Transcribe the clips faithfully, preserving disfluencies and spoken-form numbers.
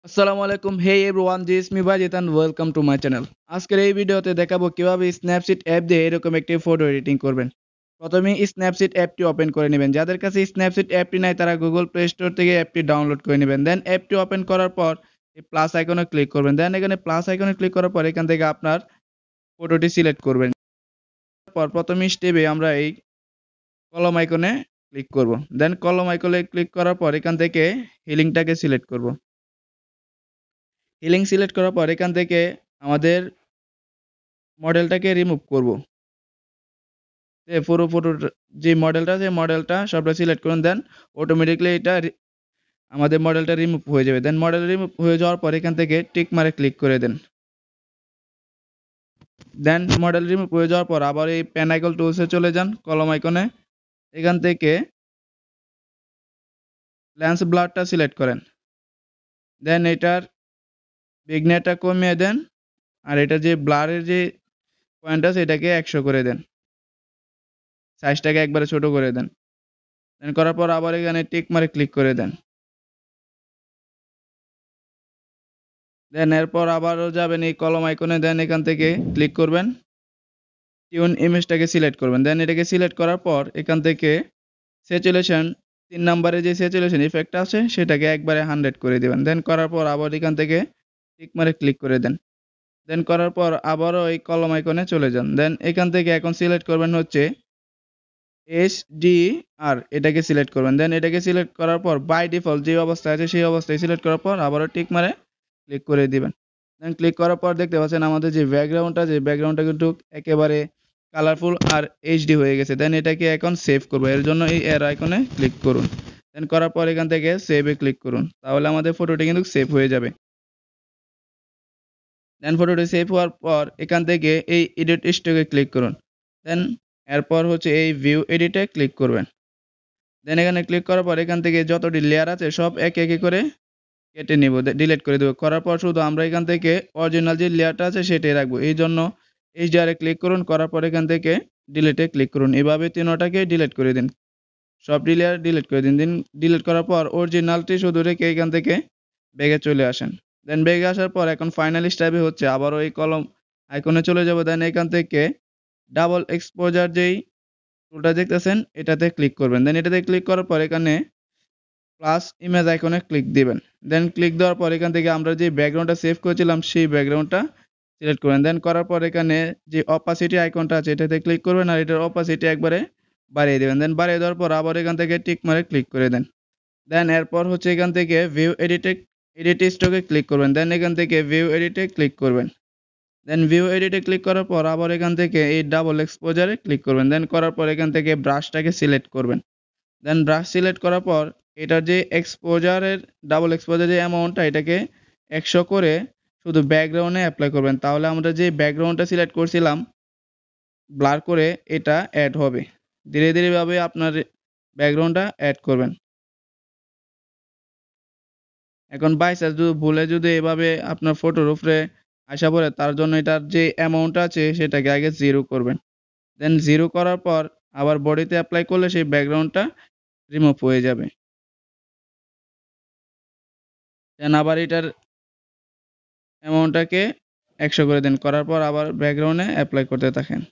আসসালামু আলাইকুম hey everyone this me Bajit and welcome to my channel. আজকের এই ভিডিওতে দেখাবো কিভাবে স্ন্যাপসিড অ্যাপ দিয়ে এরকম একটি ফটো এডিটিং করবেন। প্রথমে স্ন্যাপসিড অ্যাপটি ওপেন করে নেবেন। যাদের কাছে স্ন্যাপসিড অ্যাপটি নাই তারা গুগল প্লে স্টোর থেকে অ্যাপটি ডাউনলোড করে নেবেন। দেন অ্যাপটি ওপেন করার পর এই প্লাস আইকনে ক্লিক করবেন। দেন এখানে প্লাস আইকনে ক্লিক করার পর এখান থেকে আপনার ফটোটি সিলেক্ট করবেন। পর প্রথম স্টেপে আমরা এই কলম আইকনে ক্লিক করব। দেন কলম আইকনে ক্লিক করার পর এখান থেকে হিলিংটাকে সিলেক্ট করব। হিলিং সিলেক্ট করার পর এখান থেকে আমাদের মডেলটাকে রিমুভ করব। যে পুরো ফটোর যে মডেলটা আছে মডেলটা সবটা সিলেক্ট করুন। দেন অটোমেটিক্যালি এটা রি- আমাদের মডেলটা রিমুভ হয়ে যাবে। দেন মডেল রিমুভ হয়ে যাওয়ার পর এখান থেকে টিক মারে ক্লিক করে দেন। দেন মডেল রিমুভ হয়ে যাওয়ার পর আবার এই পেন আইকন টুলসে চলে যান, কলম আইকনে এখান থেকে লেন্স ব্লারটা সিলেক্ট করেন। দেন এটার বিগনেটটা কমিয়ে দেন আর এটা যে ব্লারের যে পয়েন্ট আছে এটাকে একশো করে দেন, সাইজটাকে একবারে ছোট করে দেন। দেন করার পর আবার এখানে টিক মারে ক্লিক করে দেন। দেন এরপর আবারও যাবেন এই কলম আইকনে, দেন এখান থেকে ক্লিক করবেন, টিউন ইমেজটাকে সিলেক্ট করবেন। দেন এটাকে সিলেক্ট করার পর এখান থেকে স্যাচুরেশন তিন নম্বরে যে স্যাচুরেশন ইফেক্ট আছে সেটাকে একবারে হান্ড্রেড করে দেবেন। দেন করার পর আবার এখান থেকে টিক মারে ক্লিক করে দেন। দেন করার পর আবারও এই কলম আইকনে চলে যান। দেন এখান থেকে এখন সিলেক্ট করবেন হচ্ছে এইচ ডি আর, এটাকে সিলেক্ট করবেন। দেন এটাকে সিলেক্ট করার পর বাই ডিফল্ট যে অবস্থায় আছে সেই অবস্থায় সিলেক্ট করার পর আবারও টিক মারে ক্লিক করে দিবেন। দেন ক্লিক করার পর দেখতে পাচ্ছেন আমাদের যে ব্যাকগ্রাউন্ডটা যে ব্যাকগ্রাউন্ডটা কিন্তু একেবারে কালারফুল আর এইচডি হয়ে গেছে। দেন এটাকে এখন সেভ করবো, এর জন্য এই এর আইকনে ক্লিক করুন। দেন করার পর এখান থেকে সেভে ক্লিক করুন, তাহলে আমাদের ফটোটি কিন্তু সেভ হয়ে যাবে। দেন ফটোটি সেভ হওয়ার পর এখান থেকে এই এডিট স্টকে ক্লিক করুন। দেন এরপর হচ্ছে এই ভিউ এডিটে ক্লিক করবেন। দেন এখানে ক্লিক করার পর এখান থেকে যতটি লেয়ার আছে সব একে একে করে কেটে নিব, ডিলিট করে দেবো। করার পর শুধু আমরা এখান থেকে অরিজিনাল যে লেয়ারটা আছে সেটাই রাখবো। এই জন্য এইচডিআরে ক্লিক করুন, করার পর এখান থেকে ডিলিটে ক্লিক করুন। এভাবে তিনোটাকে ডিলিট করে দিন, সব লেয়ার ডিলিট করে দিন। দিন ডিলিট করার পর অরিজিনালটি শুধু রেখে এখান থেকে ব্যাগে চলে আসেন। দেন ব্যাগে আসার পর এখন ফাইনাল স্টেপে হচ্ছে আবারও এই কলম আইকনে চলে যাব। দেন এখান থেকে ডাবল এক্সপোজার যেই টুলটা দেখতেছেন এটাতে ক্লিক করবেন। দেন এটাতে ক্লিক করার পর এখানে প্লাস ইমেজ আইকনে ক্লিক দিবেন। দেন ক্লিক দেওয়ার পর এখান থেকে আমরা যে ব্যাকগ্রাউন্ডটা সেভ করেছিলাম সেই ব্যাকগ্রাউন্ডটা সিলেক্ট করবেন। দেন করার পর এখানে যে অপাসিটি আইকনটা আছে এটাতে ক্লিক করবেন আর এটার অপাসিটি একবারে বাড়িয়ে দেবেন। দেন বাড়িয়ে দেওয়ার পর আবার এখান থেকে টিক মারে ক্লিক করে দেন। দেন এরপর হচ্ছে এখান থেকে ভিউ এডিটে এডিট স্টকে ক্লিক করবেন। দেন এখান থেকে ভিউ এডিটে ক্লিক করবেন। দেন ভিউ এডিটে ক্লিক করার পর আবার এখান থেকে এই ডাবল এক্সপোজারে ক্লিক করবেন। দেন করার পর এখান থেকে ব্রাশটাকে সিলেক্ট করবেন। দেন ব্রাশ সিলেক্ট করার পর এটার যে এক্সপোজারের ডাবল এক্সপোজার যে অ্যামাউন্টটা এটাকে একশো করে শুধু ব্যাকগ্রাউন্ডে অ্যাপ্লাই করবেন, তাহলে আমরা যে ব্যাকগ্রাউন্ডটা সিলেক্ট করছিলাম ব্লার করে এটা অ্যাড হবে। ধীরে ধীরে ভাবে আপনার ব্যাকগ্রাউন্ডটা অ্যাড করবেন। এখন বাই চান্স যদি ভুলে যদি এভাবে আপনার ফটোর উপরে আসা পড়ে তার জন্য এটার যে অ্যামাউন্টটা আছে সেটাকে আগে জিরো করবেন। দেন জিরো করার পর আবার বডিতে অ্যাপ্লাই করলে সেই ব্যাকগ্রাউন্ডটা রিমুভ হয়ে যাবে। দেন আবার এটার অ্যামাউন্টটাকে একশো করে দেন, করার পর আবার ব্যাকগ্রাউন্ডে অ্যাপ্লাই করতে থাকেন।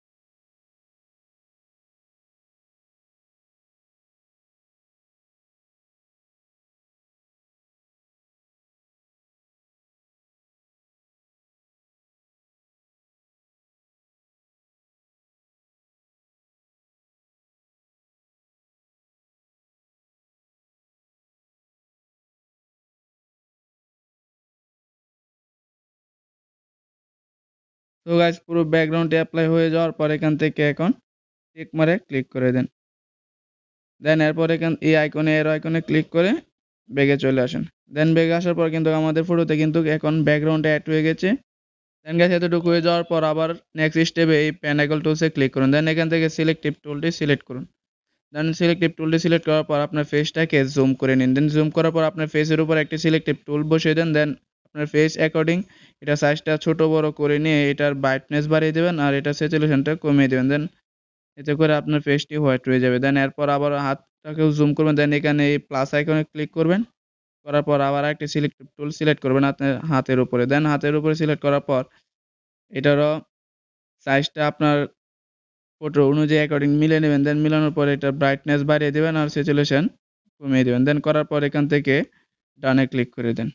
তো গাইস পুরো ব্যাকগ্রাউন্ডে অ্যাপ্লাই হয়ে যাওয়ার পর এখান থেকে এখন টিক মারে ক্লিক করে দেন। দেন এরপর এখান এই আইকনে এর আইকনে ক্লিক করে ব্যাগে চলে আসেন। দেন ব্যাগে আসার পর কিন্তু আমাদের ফটোতে কিন্তু এখন ব্যাকগ্রাউন্ডে অ্যাড হয়ে গেছে। দেন গাইস এতটুকু হয়ে যাওয়ার পর আবার নেক্সট স্টেপে এই পেন আইকন টুলসে ক্লিক করুন। দেন এখান থেকে সিলেক্টিভ টুলটি সিলেক্ট করুন। দেন সিলেক্টিভ টুলটি সিলেক্ট করার পর আপনার ফেসটাকে জুম করে নিন। দেন জুম করার পর আপনার ফেসের উপর একটি সিলেক্টিভ টুল বসিয়ে দেন। দেন আপনার ফেস অ্যাকর্ডিং এটা সাইজটা ছোট বড় করে নিয়ে এটার ব্রাইটনেস বাড়িয়ে দেবেন আর এটা স্যাচুরেশনটা কমিয়ে দেবেন। দেন এতে করে আপনার ফেসটি হোয়াইট হয়ে যাবে। দেন এরপর আবার হাতটাকেও জুম করবেন। দেন এখানে এই প্লাস আইকনে ক্লিক করবেন। করার পর আবার একটা সিলেক্ট টুল সিলেক্ট করবেন আপনার হাতের উপরে, দেন হাতের উপরে সিলেক্ট করার পর এটারও সাইজটা আপনার ফটো অনুযায়ী অ্যাকর্ডিং মিলে নেবেন, দেন মিলানোর পর এটা ব্রাইটনেস বাড়িয়ে দেবেন আর স্যাচুরেশন কমিয়ে দেবেন, দেন করার পর এখান থেকে ডানে ক্লিক করে দেন।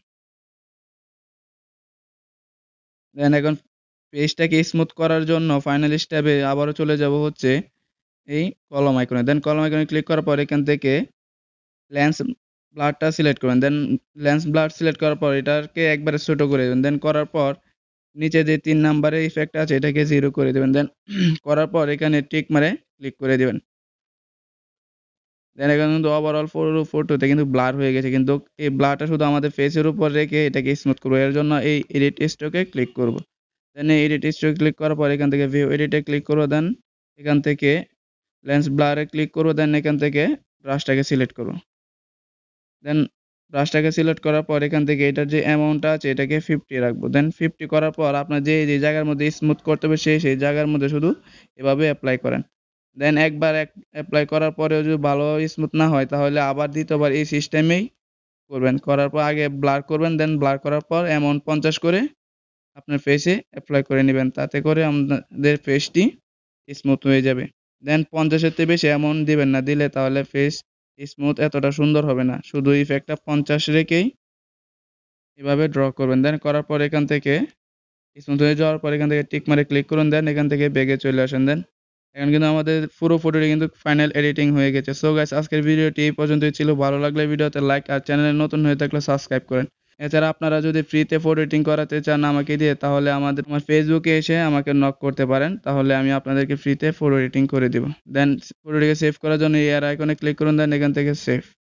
দেন এখন পেজটাকে স্মুথ করার জন্য ফাইনাল স্টেপে আবারও চলে যাব হচ্ছে এই কলম আইকনে, দেন কলম আইকনে ক্লিক করার পর এখান থেকে লেন্স ব্লারটা সিলেক্ট করবেন, দেন লেন্স ব্লার সিলেক্ট করার পর এটাকে একবারে ছোট করে দেবেন, দেন করার পর নিচে যে তিন নাম্বারের ইফেক্ট আছে এটাকে জিরো করে দেবেন, দেন করার পর এখানে টিক মারে ক্লিক করে দেবেন। দেন এখানে কিন্তু ওভারঅল পুরো ফটোতে কিন্তু ব্লার হয়ে গেছে, কিন্তু এই ব্লারটা শুধু আমাদের ফেসের উপর রেখে এটাকে স্মুথ করবো, এর জন্য এই এডিট স্ট্রোকে ক্লিক করব। দেন এই এডিট স্ট্রোকে ক্লিক করার পর এখান থেকে ভিউ এডিটে ক্লিক করবো, দেন এখান থেকে লেন্স ব্লারে ক্লিক করবো, দেন এখান থেকে ব্রাশটাকে সিলেক্ট করবো, দেন ব্রাশটাকে সিলেক্ট করার পর এখান থেকে এটার যে অ্যামাউন্টটা আছে এটাকে ফিফটি রাখবো, দেন ফিফটি করার পর আপনার যে যে জায়গার মধ্যে স্মুথ করতে হবে সেই সেই জায়গার মধ্যে শুধু এভাবে অ্যাপ্লাই করেন। দেন একবার অ্যাপ্লাই করার পরেও যদি ভালোভাবে স্মুথ না হয় তাহলে আবার দ্বিতীয়বার এই সিস্টেমেই করবেন, করার পর আগে ব্লার করবেন, দেন ব্লার করার পর অ্যামাউন্ট পঞ্চাশ করে আপনার ফেসে অ্যাপ্লাই করে নেবেন, তাতে করে আমাদের ফেসটি স্মুথ হয়ে যাবে। দেন পঞ্চাশের থেকে বেশি অ্যামাউন্ট দিবেন না, দিলে তাহলে ফেস স্মুথ এতটা সুন্দর হবে না, শুধু ইফেক্টটা পঞ্চাশ রেখেই এভাবে ড্র করবেন। দেন করার পর এখান থেকে স্মুথ হয়ে যাওয়ার পর এখান থেকে টিক মারে ক্লিক করুন, দেন এখান থেকে ব্যাগে চলে আসেন। দেন এখন কিন্তু আমাদের পুরো ফটোটি কিন্তু ফাইনাল এডিটিং হয়ে গেছে। সো গাইস, আজকের ভিডিওটি এই পর্যন্তই ছিল। ভালো লাগলে ভিডিওতে লাইক আর চ্যানেলে নতুন হয়ে থাকলে সাবস্ক্রাইব করেন। এছাড়া আপনারা যদি ফ্রিতে ফটো এডিটিং করাতে চান আমাকে দিয়ে, তাহলে আমাদের আমার ফেসবুকে এসে আমাকে নক করতে পারেন, তাহলে আমি আপনাদেরকে ফ্রিতে ফটো এডিটিং করে দিব। দেন ফটোটিকে সেভ করার জন্য এই এর আইকনে ক্লিক করুন, দেন এখান থেকে সেভ।